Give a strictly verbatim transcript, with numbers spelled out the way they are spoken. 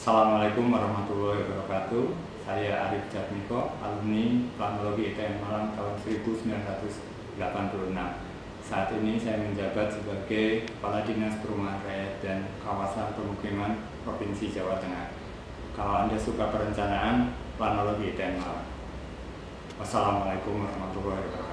Assalamualaikum warahmatullahi wabarakatuh. Saya Arif Jatmiko, alumni Planologi I T N Malang tahun seribu sembilan ratus delapan puluh enam. Saat ini saya menjabat sebagai Kepala Dinas Perumahan Rakyat dan Kawasan Pemukiman Provinsi Jawa Tengah. Kalau Anda suka perencanaan, Planologi I T N Malang. Wassalamualaikum warahmatullahi wabarakatuh.